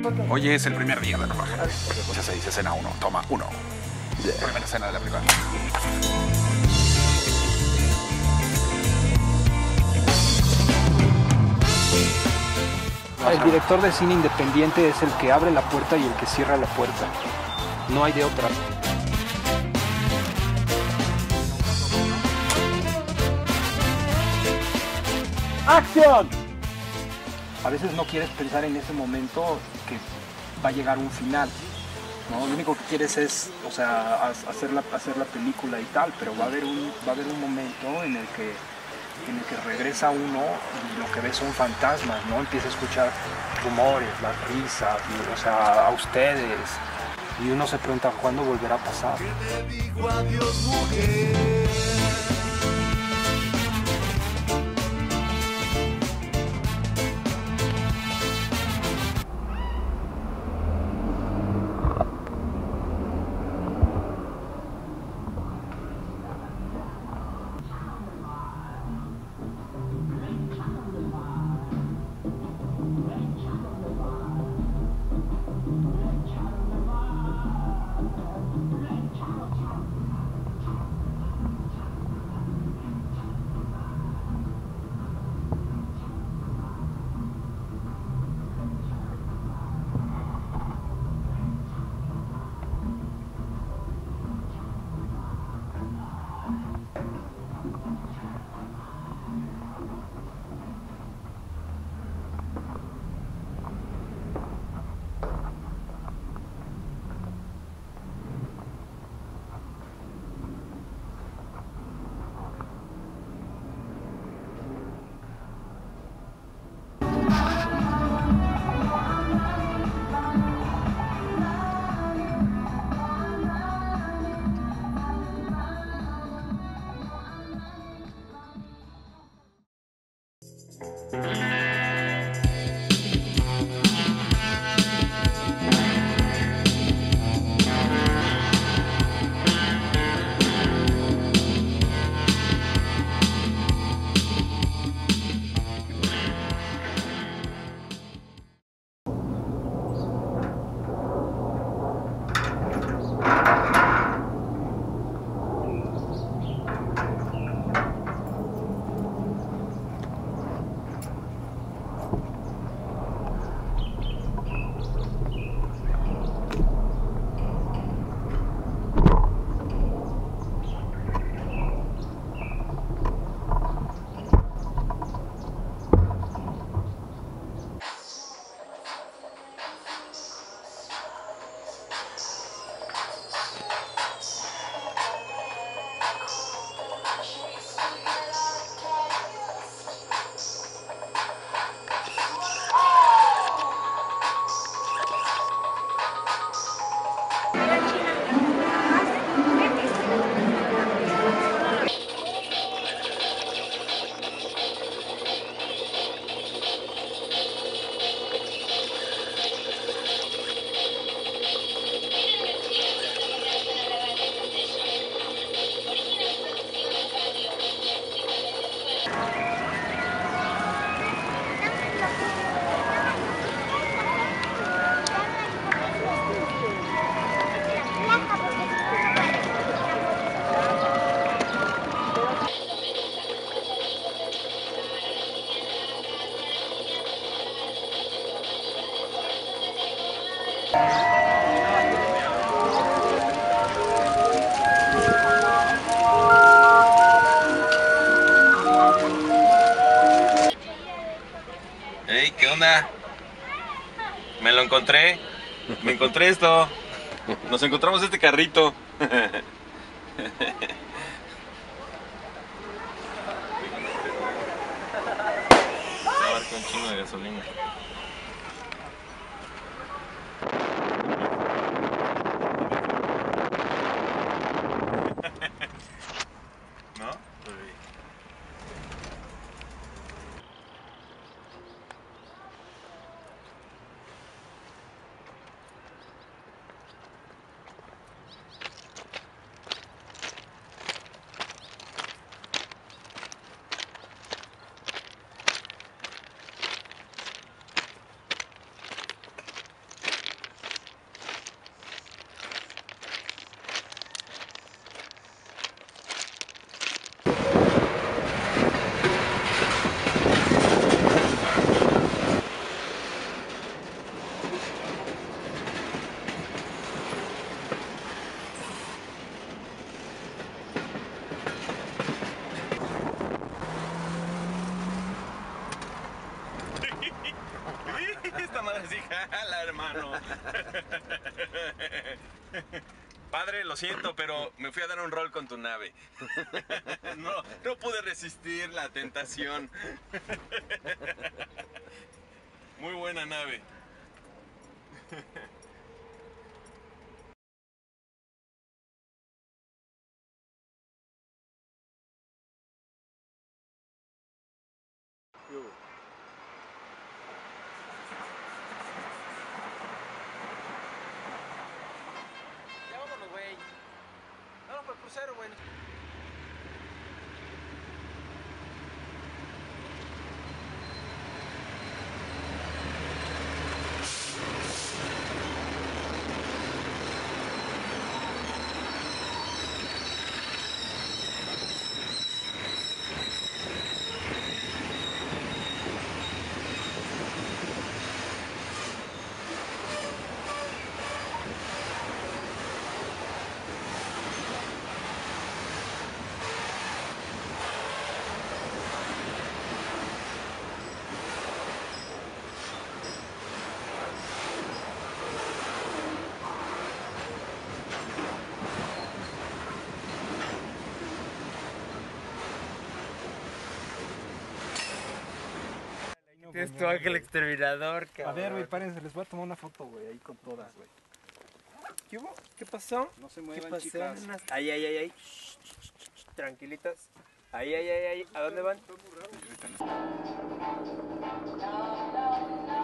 Hoy es el primer día de rodaje. Ya se dice escena 1, toma 1. Primera escena de la película. El director de cine independiente es el que abre la puerta y el que cierra la puerta. No hay de otra. ¡Acción! A veces no quieres pensar en ese momento que va a llegar un final, ¿no? Lo único que quieres es, o sea, hacer la película y tal, pero va a haber un momento en el que regresa uno y lo que ve son fantasmas, ¿no? Empieza a escuchar rumores, las risas, o sea, a ustedes, y uno se pregunta cuándo volverá a pasar. ¿Qué le digo adiós, mujer? Hey, ¿qué onda? Me lo encontré. Me encontré esto. Nos encontramos este carrito. Abarca un chingo de gasolina. ¿No? Padre, lo siento, pero me fui a dar un rol con tu nave. No pude resistir la tentación. Muy buena nave. Ya vámonos, güey. Vamos por el crucero, güey. Tienes tu ángel exterminador, cabrón. A ver, güey, párense, les voy a tomar una foto, güey, ahí con todas, güey. ¿Qué hubo? ¿Qué pasó? No se ¿Qué muevan, pasó? chicas. Ay, ay, ay, ay. Shh, shh, shh, tranquilitas. Ay, ay, ay, ay. ¿A dónde van? Y ahorita les-